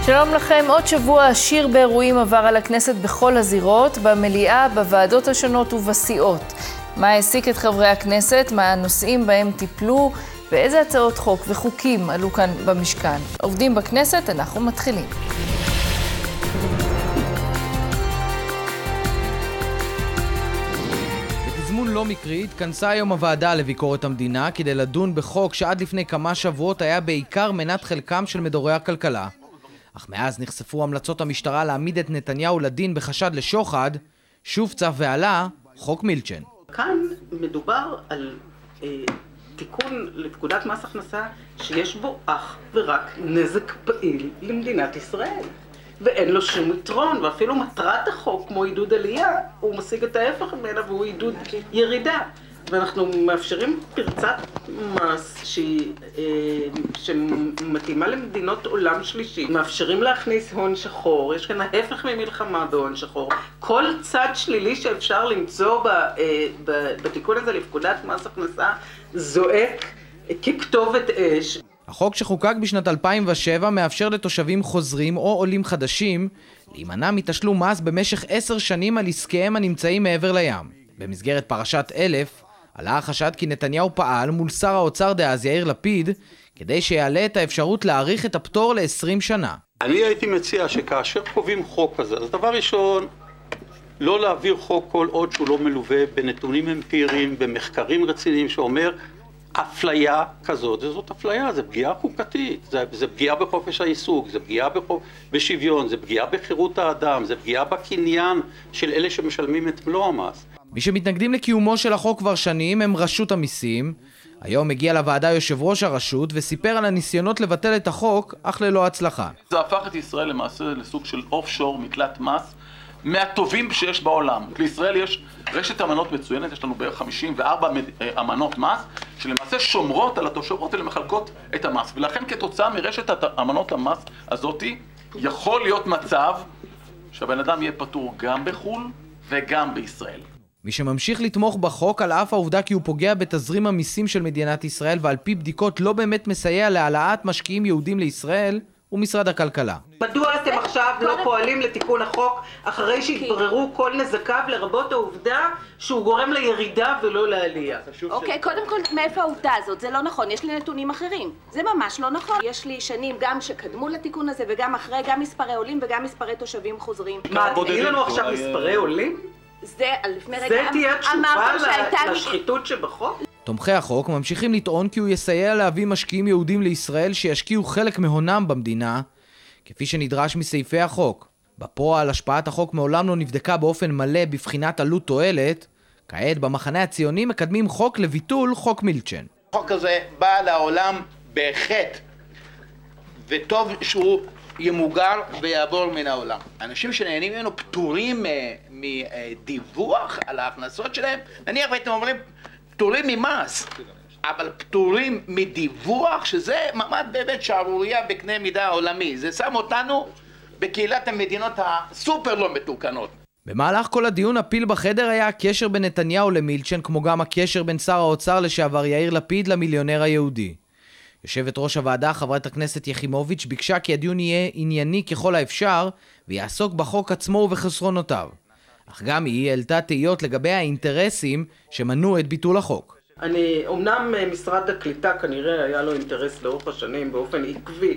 שלום לכם, עוד שבוע עשיר באירועים עבר על הכנסת בכל הזירות, במליאה, בוועדות השונות ובסיעות. מה העסיק את חברי הכנסת, מה הנושאים בהם טיפלו, ואיזה הצעות חוק וחוקים עלו כאן במשכן. עובדים בכנסת, אנחנו מתחילים. בתזמון לא מקרי התכנסה היום הוועדה לביקורת המדינה כדי לדון בחוק שעד לפני כמה שבועות היה בעיקר מנת חלקם של מדורי הכלכלה. אך מאז נחשפו המלצות המשטרה להעמיד את נתניהו לדין בחשד לשוחד, שוב צף ועלה חוק מילצ'ן. כאן מדובר על תיקון לפקודת מס הכנסה שיש בו אך ורק נזק פעיל למדינת ישראל. ואין לו שום יתרון, ואפילו מטרת החוק כמו עידוד עלייה, הוא משיג את ההפך ממנה והוא עידוד ירידה. ואנחנו מאפשרים פרצת מס שמתאימה למדינות עולם שלישי. מאפשרים להכניס הון שחור, יש כאן ההפך ממלחמה בהון שחור. כל צד שלילי שאפשר למצוא בתיקון הזה לפקודת מס הכנסה זועק ככתובת אש. החוק שחוקק בשנת 2007 מאפשר לתושבים חוזרים או עולים חדשים להימנע מתשלום מס במשך 10 שנים על עסקיהם הנמצאים מעבר לים. במסגרת פרשת 1000 עלה החשד כי נתניהו פעל מול שר האוצר דאז יאיר לפיד כדי שיעלה את האפשרות להאריך את הפטור ל-20 שנה. אני הייתי מציע שכאשר קובעים חוק כזה, אז דבר ראשון, לא להעביר חוק כל עוד שהוא לא מלווה בנתונים אמפיריים, במחקרים רציניים שאומר אפליה כזאת, זאת אפליה, זה פגיעה חוקתית, זה פגיעה בחופש העיסוק, זה פגיעה בשוויון, זה פגיעה בחירות האדם, זה פגיעה בקניין של אלה שמשלמים את מלוא המס. מי שמתנגדים לקיומו של החוק כבר שנים הם רשות המיסים. היום הגיע לוועדה יושב ראש הרשות וסיפר על הניסיונות לבטל את החוק, אך ללא הצלחה. זה הפך את ישראל למעשה לסוג של אוף-שור, מקלט מס, מהטובים שיש בעולם. לישראל יש רשת אמנות מצוינת, יש לנו בערך 54 אמנות מס, שלמעשה שומרות על התושבות האלה מחלקות את המס. ולכן כתוצאה מרשת אמנות המס הזאת, יכול להיות מצב שהבן אדם יהיה פטור גם בחול וגם בישראל. מי שממשיך לתמוך בחוק על אף העובדה כי הוא פוגע בתזרים המיסים של מדינת ישראל ועל פי בדיקות לא באמת מסייע להעלאת משקיעים יהודים לישראל הוא משרד הכלכלה. מדוע אתם עכשיו לא פועלים לתיקון החוק אחרי שהתבררו כל נזקיו לרבות העובדה שהוא גורם לירידה ולא לעלייה? אוקיי, קודם כל מאיפה העובדה הזאת? זה לא נכון, יש לי נתונים אחרים. זה ממש לא נכון. יש לי שנים גם שקדמו לתיקון הזה וגם אחרי, גם מספרי עולים וגם מספרי תושבים חוזרים. מה, תגיד לנו עכשיו מספרי עולים? זה לפני רגע זה תהיה תשובה לשחיתות שבחוק? תומכי החוק ממשיכים לטעון כי הוא יסייע להביא משקיעים יהודים לישראל שישקיעו חלק מהונם במדינה, כפי שנדרש מסעיפי החוק. בפועל, השפעת החוק מעולם לא נבדקה באופן מלא בבחינת עלות תועלת. כעת במחנה הציוני מקדמים חוק לביטול חוק מילצ'ן. החוק הזה בא לעולם בחטא, וטוב שהוא ימוגר ויעבור מן העולם. אנשים שנהנים ממנו פטורים מדיווח על ההכנסות שלהם, נניח ואתם אומרים פטורים ממס, אבל פטורים מדיווח, שזה מעמד באמת שערוריה בקנה מידה עולמי. זה שם אותנו בקהילת המדינות הסופר לא מתוקנות. במהלך כל הדיון הפיל בחדר היה הקשר בין נתניהו למילצ'ן, כמו גם הקשר בין שר האוצר לשעבר יאיר לפיד למיליונר היהודי. יושבת ראש הוועדה, חברת הכנסת יחימוביץ', ביקשה כי הדיון יהיה ענייני ככל האפשר ויעסוק בחוק עצמו ובחסרונותיו. אך גם היא העלתה תהיות לגבי האינטרסים שמנעו את ביטול החוק. אומנם משרד הקליטה כנראה היה לו אינטרס לאורך השנים באופן עקבי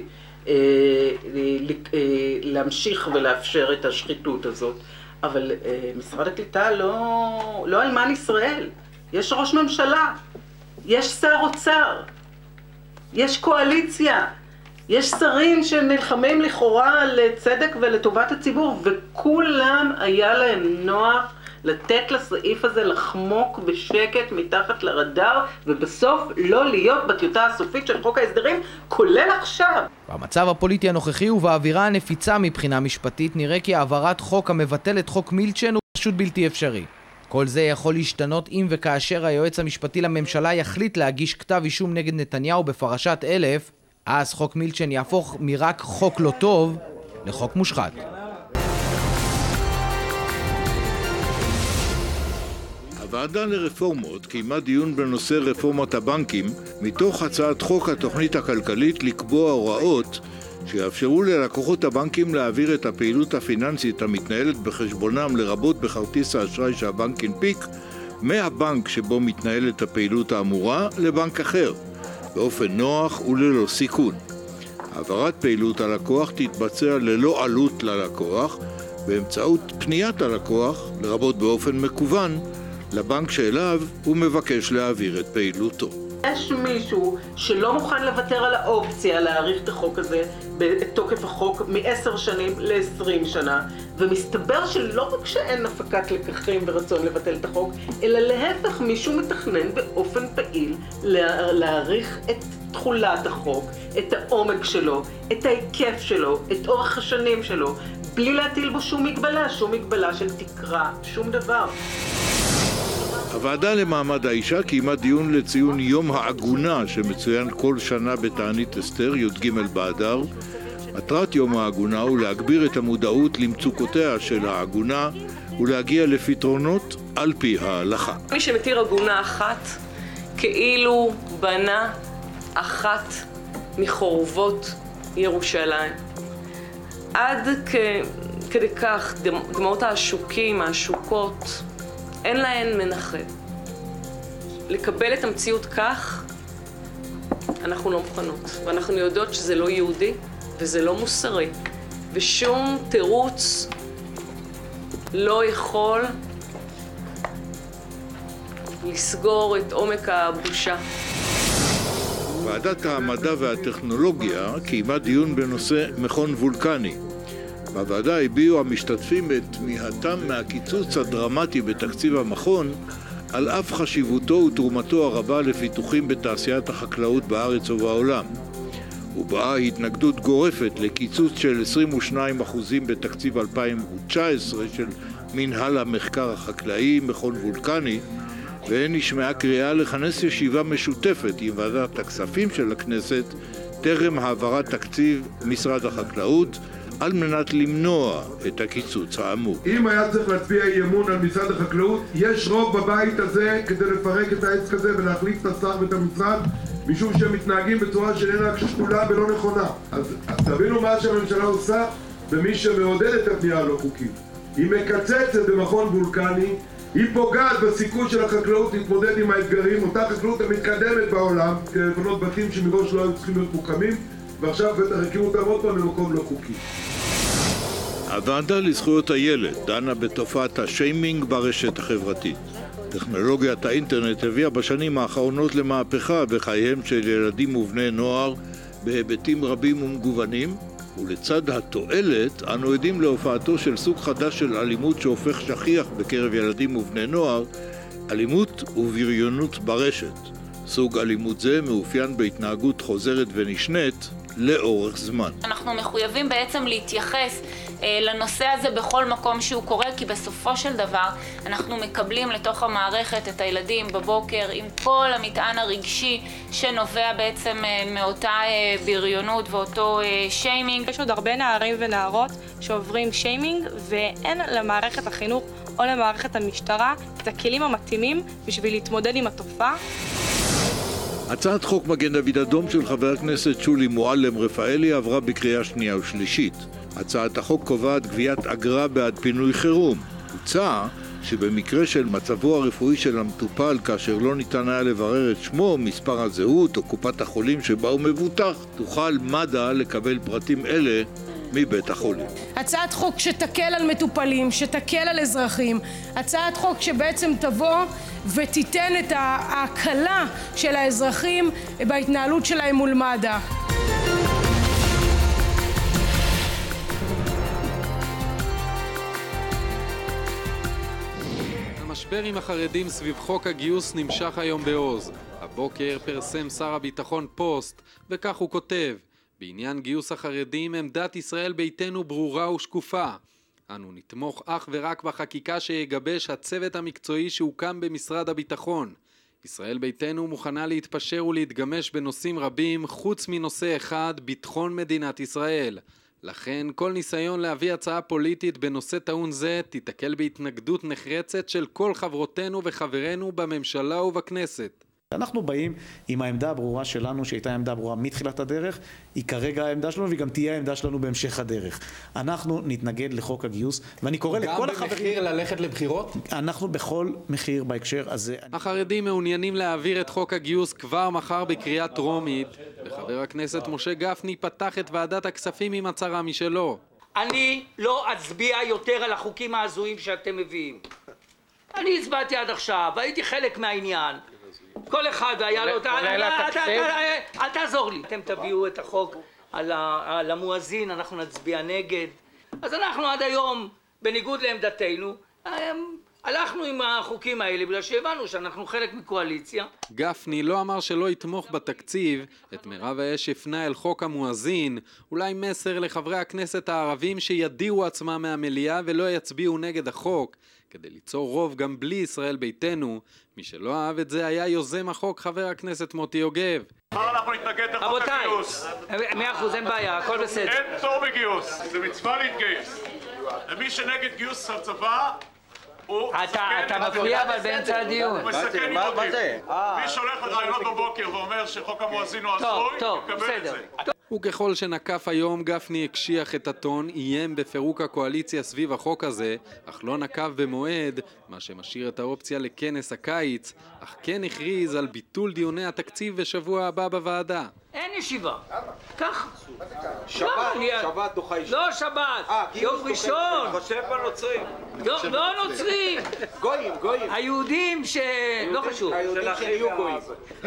להמשיך ולאפשר את השחיתות הזאת, אבל משרד הקליטה לא אלמן ישראל. יש ראש ממשלה, יש שר אוצר, יש קואליציה, יש שרים שנלחמים לכאורה לצדק ולטובת הציבור, וכולם היה להם נוח לתת לסעיף הזה לחמוק בשקט מתחת לרדאר, ובסוף לא להיות בטיוטה הסופית של חוק ההסדרים, כולל עכשיו. במצב הפוליטי הנוכחי ובאווירה הנפיצה מבחינה משפטית, נראה כי העברת חוק המבטל את חוק מילצ'ן הוא פשוט בלתי אפשרי. כל זה יכול להשתנות אם וכאשר היועץ המשפטי לממשלה יחליט להגיש כתב אישום נגד נתניהו בפרשת 1000, אז חוק מילצ'ן יהפוך מרק חוק לא טוב לחוק מושחת. הוועדה לרפורמות קיימה דיון בנושא רפורמת הבנקים מתוך הצעת חוק התוכנית הכלכלית לקבוע הוראות שיאפשרו ללקוחות הבנקים להעביר את הפעילות הפיננסית המתנהלת בחשבונם, לרבות בכרטיס האשראי שהבנק הנפיק, מהבנק שבו מתנהלת הפעילות האמורה לבנק אחר, באופן נוח וללא סיכון. העברת פעילות הלקוח תתבצע ללא עלות ללקוח, באמצעות פניית הלקוח, לרבות באופן מקוון, לבנק שאליו הוא מבקש להעביר את פעילותו. יש מישהו שלא מוכן לוותר על האופציה להאריך את החוק הזה, את תוקף החוק מ10 שנים ל20 שנה, ומסתבר שלא רק שאין הפקת לקחים ורצון לבטל את החוק, אלא להפך, מישהו מתכנן באופן פעיל להאריך את תחולת החוק, את העומק שלו, את ההיקף שלו, את אורך השנים שלו, בלי להטיל בו שום מגבלה של תקרה, שום דבר. הוועדה למעמד האישה קיימה דיון לציון יום העגונה שמצוין כל שנה בתענית אסתר, י"ג באדר. מטרת יום העגונה הוא להגביר את המודעות למצוקותיה של העגונה ולהגיע לפתרונות על פי ההלכה. מי שמתיר עגונה אחת כאילו בנה אחת מחורבות ירושלים. עד כדי כך דמעות העשוקים, העשוקות, אין להן מנחם. לקבל את המציאות כך, אנחנו לא מוכנות. ואנחנו יודעות שזה לא יהודי וזה לא מוסרי. ושום תירוץ לא יכול לסגור את עומק הבושה. ועדת המדע והטכנולוגיה קיימה דיון בנושא מכון וולקני. בוועדה הביעו המשתתפים את תמיהתם מהקיצוץ הדרמטי בתקציב המכון, על אף חשיבותו ותרומתו הרבה לפיתוחים בתעשיית החקלאות בארץ ובעולם. ובאה התנגדות גורפת לקיצוץ של 22% בתקציב 2019 של מנהל המחקר החקלאי, מכון וולקני, ונשמעה קריאה לכנס ישיבה משותפת עם ועדת הכספים של הכנסת טרם העברת תקציב משרד החקלאות, על מנת למנוע את הקיצוץ האמור. אם היה צריך להצביע אי אמון על משרד החקלאות, יש רוב בבית הזה כדי לפרק את העץ כזה ולהחליף את השר ואת המשרד, משום שהם מתנהגים בצורה שאיננה שקולה ולא נכונה. אז תבינו מה שהממשלה עושה במי שמעודד את הבנייה הלא חוקית. היא מקצצת במכון וולקני, היא פוגעת בסיכוי של החקלאות להתמודד עם האתגרים, אותה חקלאות המתקדמת בעולם, כבנות בתים שמראש לא היו צריכים להיות מוקמים, ועכשיו הקימו אותם עוד פעם למקום לא חוקי. הוועדה לזכויות הילד דנה בתופעת השיימינג ברשת החברתית. טכנולוגיית האינטרנט הביאה בשנים האחרונות למהפכה בחייהם של ילדים ובני נוער בהיבטים רבים ומגוונים, ולצד התועלת אנו עדים להופעתו של סוג חדש של אלימות שהופך שכיח בקרב ילדים ובני נוער, אלימות ובריונות ברשת. סוג אלימות זה מאופיין בהתנהגות חוזרת ונשנית לאורך זמן. אנחנו מחויבים בעצם להתייחס לנושא הזה בכל מקום שהוא קורה, כי בסופו של דבר אנחנו מקבלים לתוך המערכת את הילדים בבוקר עם כל המטען הרגשי שנובע בעצם מאותה בריונות ואותו שיימינג. יש עוד הרבה נערים ונערות שעוברים שיימינג, ואין למערכת החינוך או למערכת המשטרה את הכלים המתאימים בשביל להתמודד עם התופעה. הצעת חוק מגן דוד אדום של חבר הכנסת שולי מועלם רפאלי עברה בקריאה שנייה ושלישית. הצעת החוק קובעת גביית אגרה בעד פינוי חירום. הוצע שבמקרה של מצבו הרפואי של המטופל, כאשר לא ניתן היה לברר את שמו, מספר הזהות או קופת החולים שבה הוא מבוטח, תוכל מד"א לקבל פרטים אלה מבית החולים. הצעת חוק שתקל על מטופלים, שתקל על אזרחים, הצעת חוק שבעצם תבוא ותיתן את ההקלה של האזרחים בהתנהלות שלהם מול מד"א. המשבר עם החרדים סביב חוק הגיוס נמשך היום בעוז. הבוקר פרסם שר הביטחון פוסט, וכך הוא כותב: בעניין גיוס החרדים עמדת ישראל ביתנו ברורה ושקופה. אנו נתמוך אך ורק בחקיקה שיגבש הצוות המקצועי שהוקם במשרד הביטחון. ישראל ביתנו מוכנה להתפשר ולהתגמש בנושאים רבים חוץ מנושא אחד, ביטחון מדינת ישראל. לכן כל ניסיון להביא הצעה פוליטית בנושא טעון זה תתקל בהתנגדות נחרצת של כל חברותינו וחברינו בממשלה ובכנסת. אנחנו באים עם העמדה הברורה שלנו, שהייתה עמדה ברורה מתחילת הדרך, היא כרגע העמדה שלנו והיא גם תהיה העמדה שלנו בהמשך הדרך. אנחנו נתנגד לחוק הגיוס, ואני קורא לכל החברים... גם במחיר ללכת לבחירות? אנחנו בכל מחיר בהקשר הזה. החרדים מעוניינים להעביר את חוק הגיוס כבר מחר בקריאה טרומית, וחבר הכנסת משה גפני פתח את ועדת הכספים עם הצהרה משלו. אני לא אצביע יותר על החוקים ההזויים שאתם מביאים. אני הצבעתי עד עכשיו, והייתי חלק מהעניין. כל אחד היה לו... אל תעזור לי. אתם תביאו את החוק על המואזין, אנחנו נצביע נגד. אז אנחנו עד היום, בניגוד לעמדתנו, הלכנו עם החוקים האלה בגלל שהבנו שאנחנו חלק מקואליציה. גפני לא אמר שלא יתמוך בתקציב, את מירב האש הפנה אל חוק המואזין, אולי מסר לחברי הכנסת הערבים שידיעו עצמם מהמליאה ולא יצביעו נגד החוק, כדי ליצור רוב גם בלי ישראל ביתנו. מי שלא אהב את זה היה יוזם החוק חבר הכנסת מוטי יוגב. אנחנו נתנגד לחוק הגיוס. 100%, אין בעיה, הכל בסדר. אין פטור בגיוס, זה מצווה להתגייס. למי שנגד גיוס הצבא, אתה מפריע אבל באמצע הדיון. הוא מסכן יהודים. מי שהולך לרעיונות בבוקר ואומר שחוק המואזין הוא הזוי, יקבל את זה. וככל שנקף היום, גפני הקשיח את הטון, איים בפירוק הקואליציה סביב החוק הזה, אך לא נקף במועד, מה שמשאיר את האופציה לכנס הקיץ, אך כן הכריז על ביטול דיוני התקציב בשבוע הבא בוועדה. אין ישיבה. ככה. שבת דוחה ישיבה. לא שבת. יום ראשון. חושב בנוצרים. לא נוצרים. גויים. היהודים לא חשוב. היהודים שיהיו גויים.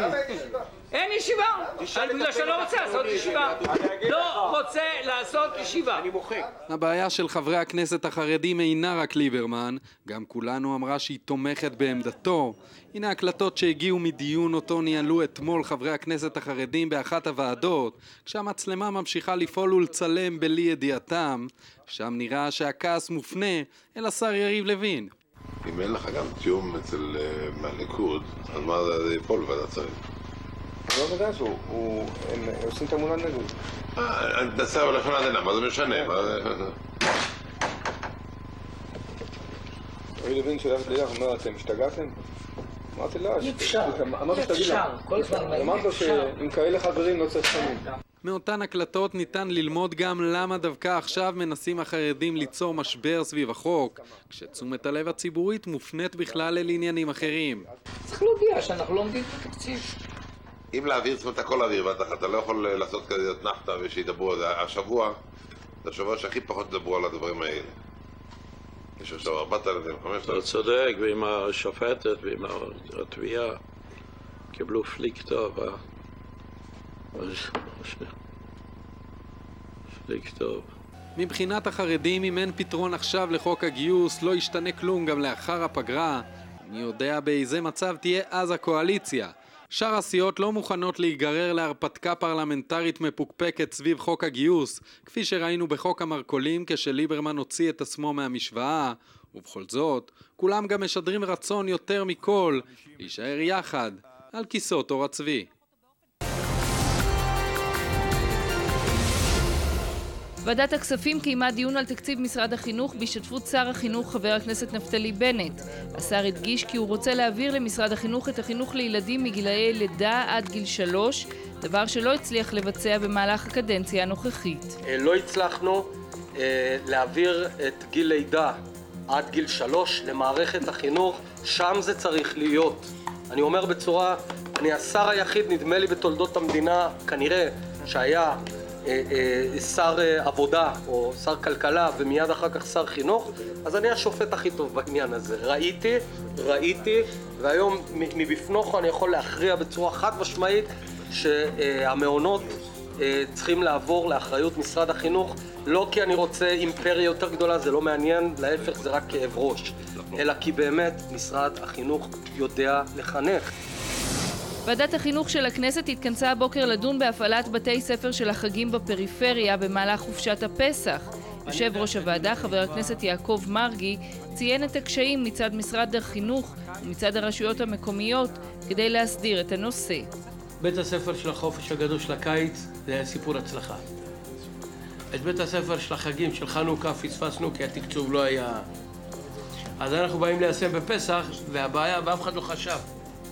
אין ישיבה. בגלל שלא רוצה לעשות ישיבה. לא רוצה לעשות ישיבה. אני מוחק. הבעיה של חברי הכנסת החרדים אינה רק ליברמן, גם כולנו אמרה שהיא תומכת בעמדתו. הנה הקלטות שהגיעו מדיון אותו ניהלו אתמול חברי הכנסת החרדים באחת הוועדות, כשהמצלמה ממשיכה לפעול ולצלם בלי ידיעתם. שם נראה שהכעס מופנה אל השר יריב לוין. אם אין לך גם תיאום אצל מהליכוד, אז מה זה יפול ועדת שרים? לא יודע שהוא עושים את המולד נגוד. אני מתנסה אבל לכן עדיין, מה זה משנה? רבי לוין שלח לי לך, אומר, אתם השתגעתם? אמרתי לה, אפשר, כל הזמן אמרת לו שעם כאלה חברים לא צריך שמים. מאותן הקלטות ניתן ללמוד גם למה דווקא עכשיו מנסים החרדים ליצור משבר סביב החוק, כשתשומת הלב הציבורית מופנית בכלל אל עניינים אחרים. צריך להודיע שאנחנו לא עומדים בתקציב. אם להעביר, זאת אומרת הכל להעביר, אתה לא יכול לעשות כזה נחתה ושידברו על זה. השבוע, זה השבוע שהכי פחות ידברו על הדברים האלה. יש עכשיו 4,000, 5,000. אתה צודק, ועם השופטת ועם התביעה קיבלו פליק טוב. פליק טוב. מבחינת החרדים, אם אין פתרון עכשיו לחוק הגיוס, לא ישתנה כלום גם לאחר הפגרה. אני יודע באיזה מצב תהיה אז הקואליציה. שאר הסיעות לא מוכנות להיגרר להרפתקה פרלמנטרית מפוקפקת סביב חוק הגיוס, כפי שראינו בחוק המרכולים כשליברמן הוציא את עצמו מהמשוואה, ובכל זאת, כולם גם משדרים רצון יותר מכל להישאר יחד על כיסאות עור הצבי. ועדת הכספים קיימה דיון על תקציב משרד החינוך בהשתתפות שר החינוך חבר הכנסת נפתלי בנט. השר הדגיש כי הוא רוצה להעביר למשרד החינוך את החינוך לילדים מגילאי לידה עד גיל 3, דבר שלא הצליח לבצע במהלך הקדנציה הנוכחית. לא הצלחנו להעביר את גיל לידה עד גיל 3 למערכת החינוך, שם זה צריך להיות. אני אומר בצורה, אני השר היחיד נדמה לי בתולדות המדינה כנראה שהיה שר עבודה או שר כלכלה ומיד אחר כך שר חינוך, אז אני השופט הכי טוב בעניין הזה. ראיתי, והיום מבפנוך אני יכול להכריע בצורה חד משמעית שהמעונות צריכים לעבור לאחריות משרד החינוך, לא כי אני רוצה אימפריה יותר גדולה, זה לא מעניין, להפך זה רק כאב ראש, אלא כי באמת משרד החינוך יודע לחנך. ועדת החינוך של הכנסת התכנסה הבוקר לדון בהפעלת בתי ספר של החגים בפריפריה במהלך חופשת הפסח. יושב ראש הוועדה, חבר הכנסת יעקב מרגי, ציין את הקשיים מצד משרד החינוך ומצד הרשויות המקומיות כדי להסדיר את הנושא. בית הספר של החופש הגדול של הקיץ זה היה סיפור הצלחה. את בית הספר של החגים של חנוכה פספסנו כי התקצוב לא היה. אז אנחנו באים ליישם בפסח והבעיה, ואף אחד לא חשב.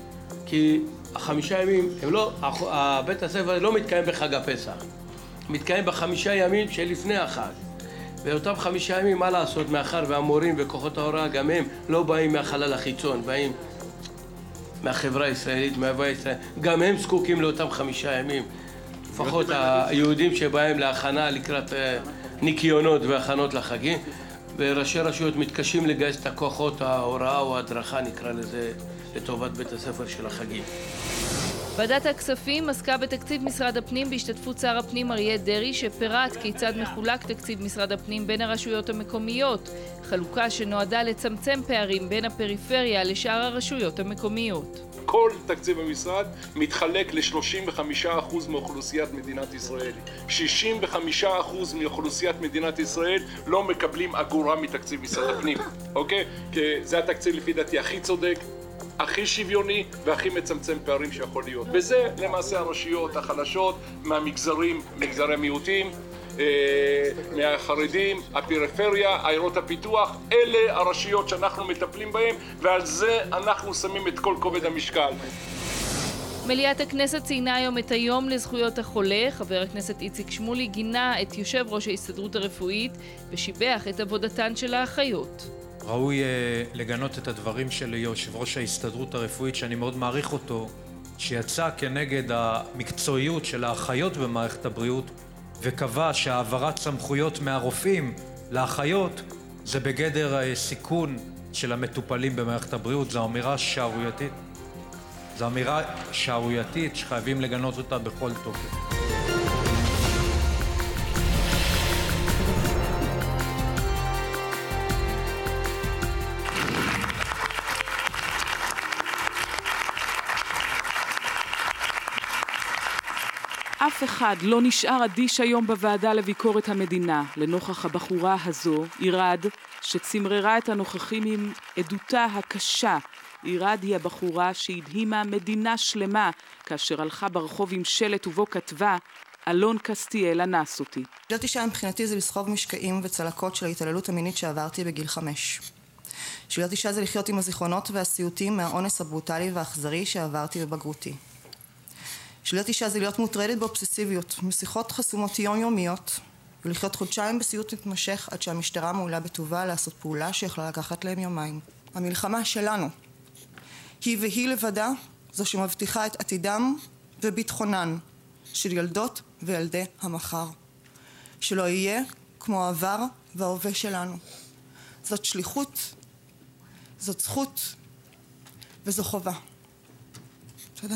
כי 5 ימים, בית הספר לא מתקיים בחג הפסח, מתקיים ב5 ימים שלפני החג. ואותם 5 ימים, מה לעשות, מאחר והמורים וכוחות ההוראה גם הם לא באים מהחלל החיצון, באים מהחברה הישראלית, מההוויה הישראלית, גם הם זקוקים לאותם 5 ימים. לפחות היהודים שבהם להכנה לקראת ניקיונות והכנות לחגים, וראשי רשויות מתקשים לגייס את הכוחות ההוראה או ההדרכה, נקרא לזה, לטובת בית הספר של החגים. ועדת הכספים עסקה בתקציב משרד הפנים בהשתתפות שר הפנים אריה דרעי, שפירט כיצד מחולק תקציב משרד הפנים בין הרשויות המקומיות, חלוקה שנועדה לצמצם פערים בין הפריפריה לשאר הרשויות המקומיות. כל תקציב המשרד מתחלק ל-35% מאוכלוסיית מדינת ישראל. 65% מאוכלוסיית מדינת ישראל לא מקבלים אגורה מתקציב משרד הפנים, אוקיי? כי זה התקציב לפי דעתי הכי צודק, הכי שוויוני והכי מצמצם פערים שיכול להיות. וזה למעשה הרשויות החלשות מהמגזרים, מגזרי מיעוטים, מהחרדים, הפריפריה, עיירות הפיתוח, אלה הרשויות שאנחנו מטפלים בהן, ועל זה אנחנו שמים את כל כובד המשקל. מליאת הכנסת ציינה היום את היום לזכויות החולה. חבר הכנסת איציק שמולי גינה את יושב ראש ההסתדרות הרפואית ושיבח את עבודתן של האחיות. ראוי לגנות את הדברים של יושב ראש ההסתדרות הרפואית, שאני מאוד מעריך אותו, שיצא כנגד המקצועיות של האחיות במערכת הבריאות, וקבע שהעברת סמכויות מהרופאים לאחיות זה בגדר סיכון של המטופלים במערכת הבריאות. זו אמירה שערורייתית. זו אמירה שערורייתית שחייבים לגנות אותה בכל תוקף. אף אחד לא נשאר אדיש היום בוועדה לביקורת המדינה לנוכח הבחורה הזו, אירד, שצמררה את הנוכחים עם עדותה הקשה. אירד היא הבחורה שהדהימה מדינה שלמה כאשר הלכה ברחוב עם שלט ובו כתבה אלון קסטיאל אנס אותי. להיות אישה מבחינתי זה לסחוב משקעים וצלקות של ההתעללות המינית שעברתי בגיל 5. להיות אישה זה לחיות עם הזיכרונות והסיוטים מהאונס הברוטלי והאכזרי שעברתי בבגרותי. להיות אישה זה להיות מוטרדת באובססיביות, משיחות חסומות יומיומיות, ולחיות חודשיים בסיוט מתמשך עד שהמשטרה מעולה בטובה לעשות פעולה שיכולה לקחת להם יומיים. המלחמה שלנו, היא והיא לבדה, זו שמבטיחה את עתידם וביטחונן של ילדות וילדי המחר. שלא יהיה כמו העבר וההווה שלנו. זאת שליחות, זאת זכות וזו חובה. תודה.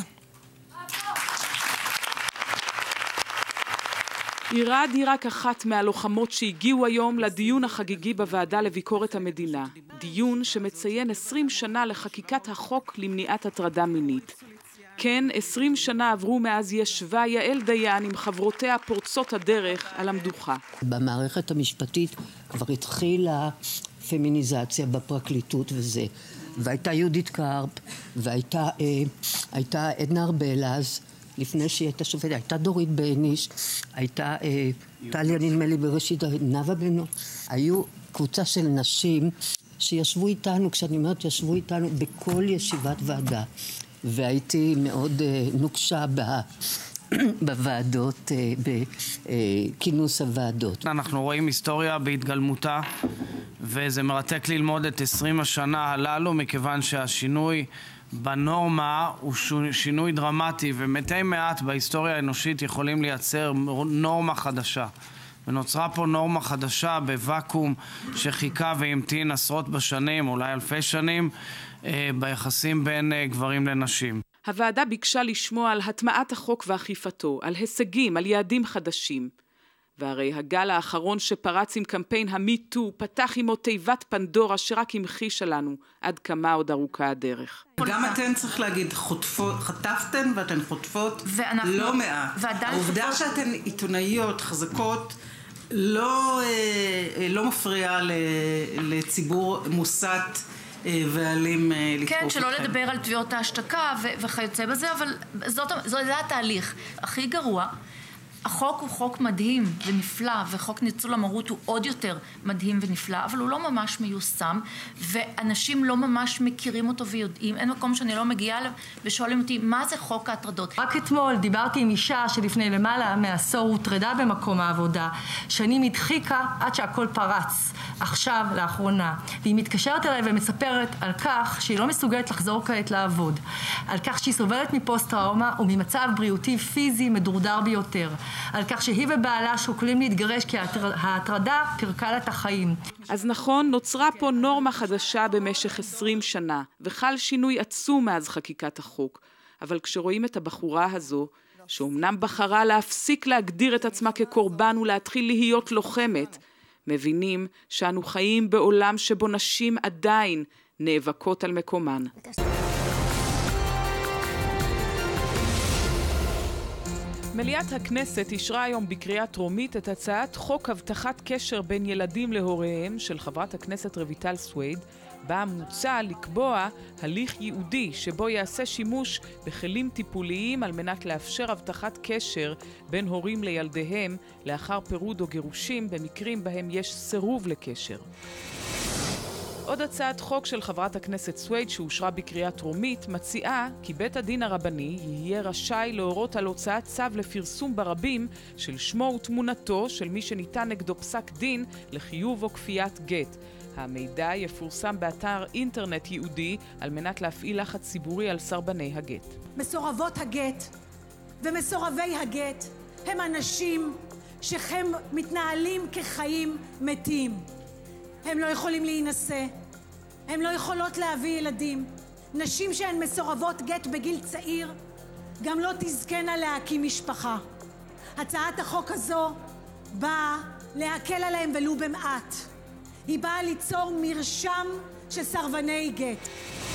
אירד היא רק אחת מהלוחמות שהגיעו היום לדיון החגיגי בוועדה לביקורת המדינה. דיון שמציין 20 שנה לחקיקת החוק למניעת הטרדה מינית. כן, 20 שנה עברו מאז ישבה יעל דיין עם חברותיה פורצות הדרך על המדוכה. במערכת המשפטית כבר התחילה פמיניזציה בפרקליטות וזה. והייתה יהודית קרפ, והייתה עדנה ארבלז, לפני שהיא הייתה שופטת, הייתה דורית בייניש, הייתה טליה נדמה לי בראשית, נאוה בנו. היו קבוצה של נשים שישבו איתנו, כשאני אומרת ישבו איתנו בכל ישיבת ועדה, והייתי מאוד נוקשה בוועדות, בכינוס הוועדות. אנחנו רואים היסטוריה בהתגלמותה, וזה מרתק ללמוד את 20 השנה הללו, מכיוון שהשינוי בנורמה הוא שינוי דרמטי, ומתי מעט בהיסטוריה האנושית יכולים לייצר נורמה חדשה. ונוצרה פה נורמה חדשה בוואקום שחיכה והמתין עשרות בשנים, אולי אלפי שנים, ביחסים בין גברים לנשים. הוועדה ביקשה לשמוע על הטמעת החוק ואכיפתו, על הישגים, על יעדים חדשים. והרי הגל האחרון שפרץ עם קמפיין המיטו פתח עמו תיבת פנדורה שרק המחישה לנו עד כמה עוד ארוכה הדרך. גם אתן צריך להגיד, חטפתן ואתן חוטפות לא מעט. העובדה שאתן עיתונאיות חזקות לא מפריעה לציבור מוסת ואלים לתקוף כן, שלא לדבר על תביעות ההשתקה וכיוצא בזה, אבל זה התהליך. הכי גרוע החוק הוא חוק מדהים ונפלא, וחוק ניצול המרות הוא עוד יותר מדהים ונפלא, אבל הוא לא ממש מיושם, ואנשים לא ממש מכירים אותו ויודעים. אין מקום שאני לא מגיעה אליו ושואלים אותי, מה זה חוק ההטרדות? רק אתמול דיברתי עם אישה שלפני למעלה מעשור הוטרדה במקום העבודה, שנים הדחיקה עד שהכל פרץ, עכשיו, לאחרונה. והיא מתקשרת אליי ומספרת על כך שהיא לא מסוגלת לחזור כעת לעבוד, על כך שהיא סובלת מפוסט-טראומה וממצב בריאותי פיזי מדורדר ביותר, על כך שהיא ובעלה שוקלים להתגרש כי ההטרדה פירקה לה את החיים. אז נכון, נוצרה פה נורמה חדשה במשך 20 שנה, וחל שינוי עצום מאז חקיקת החוק. אבל כשרואים את הבחורה הזו, שאומנם בחרה להפסיק להגדיר את עצמה כקורבן ולהתחיל להיות לוחמת, מבינים שאנו חיים בעולם שבו נשים עדיין נאבקות על מקומן. מליאת הכנסת אישרה היום בקריאה טרומית את הצעת חוק הבטחת קשר בין ילדים להוריהם של חברת הכנסת רויטל סוויד, בה מוצע לקבוע הליך ייעודי שבו יעשה שימוש בכלים טיפוליים על מנת לאפשר הבטחת קשר בין הורים לילדיהם לאחר פירוד או גירושים במקרים בהם יש סירוב לקשר. עוד הצעת חוק של חברת הכנסת סוויד שאושרה בקריאה טרומית מציעה כי בית הדין הרבני יהיה רשאי להורות על הוצאת צו לפרסום ברבים של שמו ותמונתו של מי שניתן נגדו פסק דין לחיוב או כפיית גט. המידע יפורסם באתר אינטרנט ייעודי על מנת להפעיל לחץ ציבורי על סרבני הגט. מסורבות הגט ומסורבי הגט הם אנשים שהם מתנהלים כחיים מתים. הם לא יכולים להינשא, הם לא יכולות להביא ילדים. נשים שהן מסורבות גט בגיל צעיר גם לא תזכנה להקים משפחה. הצעת החוק הזו באה להקל עליהם ולו במעט. היא באה ליצור מרשם של סרבני גט.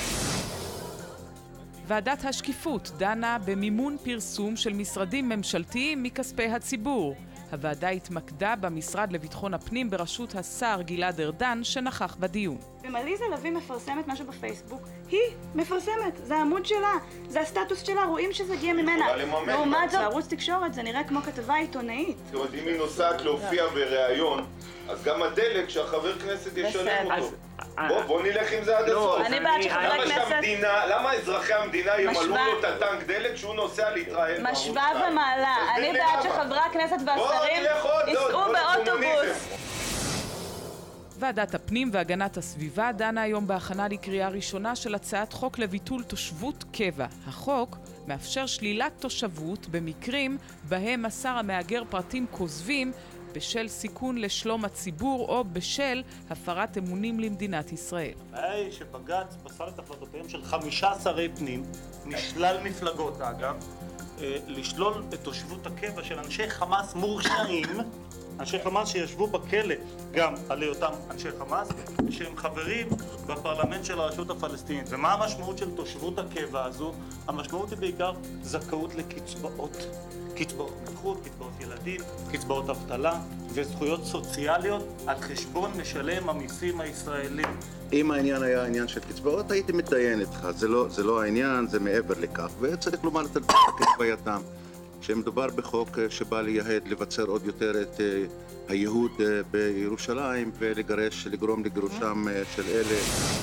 ועדת השקיפות דנה במימון פרסום של משרדים ממשלתיים מכספי הציבור. הוועדה התמקדה במשרד לביטחון הפנים בראשות השר גלעד ארדן שנכח בדיון. אם עליזה לביא מפרסמת משהו בפייסבוק, היא מפרסמת, זה העמוד שלה, זה הסטטוס שלה, רואים שזה הגיע ממנה. לעומת זאת, בערוץ תקשורת זה נראה כמו כתבה עיתונאית. זאת אומרת, אם היא נוסעת להופיע בראיון, אז גם הדלק שהחבר כנסת ישלם אותו. בוא נלך עם זה עד הסוף. אני בעד שחברי כנסת... למה אזרחי המדינה ימלאו לו את הטנק דלק שהוא נוסע להתראיין? משווה ומעלה. אני בעד שחברי הכנסת והשרים ייסעו באוטובוס. ועדת הפנים והגנת הסביבה דנה היום בהכנה לקריאה ראשונה של הצעת חוק לביטול תושבות קבע. החוק מאפשר שלילת תושבות במקרים בהם מסר המהגר פרטים כוזבים בשל סיכון לשלום הציבור או בשל הפרת אמונים למדינת ישראל. הבעיה היא שבג"ץ פסל את החלטותיהם של 5 שרי פנים, משלל מפלגות אגב, לשלול את תושבות הקבע של אנשי חמאס מורשעים, אנשי חמאס שישבו בכלא גם על היותם אנשי חמאס, שהם חברים בפרלמנט של הרשות הפלסטינית. ומה המשמעות של תושבות הקבע הזו? המשמעות היא בעיקר זכאות לקצבאות. קצבאות נכות, קצבאות ילדים, קצבאות אבטלה וזכויות סוציאליות על חשבון משלם המיסים הישראלים. אם העניין היה העניין של קצבאות, הייתי מתדיין איתך. זה לא העניין, זה מעבר לכך. וצריך לומר את בעייתם. שמדובר בחוק שבא לייהד, לבצר עוד יותר את הייהוד בירושלים ולגרום לגירושם של אלה.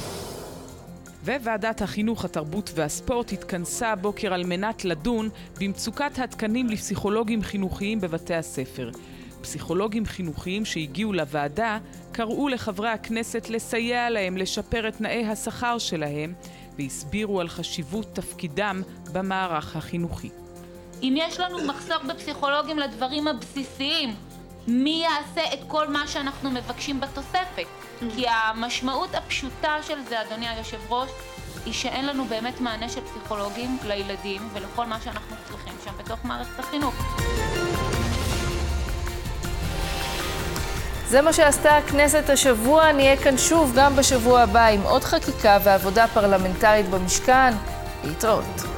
וועדת החינוך, התרבות והספורט התכנסה הבוקר על מנת לדון במצוקת התקנים לפסיכולוגים חינוכיים בבתי הספר. פסיכולוגים חינוכיים שהגיעו לוועדה קראו לחברי הכנסת לסייע להם לשפר את תנאי השכר שלהם והסבירו על חשיבות תפקידם במערך החינוכי. אם יש לנו מחסור בפסיכולוגים לדברים הבסיסיים, מי יעשה את כל מה שאנחנו מבקשים בתוספת? כי המשמעות הפשוטה של זה, אדוני היושב ראש, היא שאין לנו באמת מענה של פסיכולוגים לילדים ולכל מה שאנחנו צריכים שם בתוך מערכת החינוך. זה מה שעשתה הכנסת השבוע. נהיה כאן שוב גם בשבוע הבא עם עוד חקיקה ועבודה פרלמנטרית במשכן. להתראות.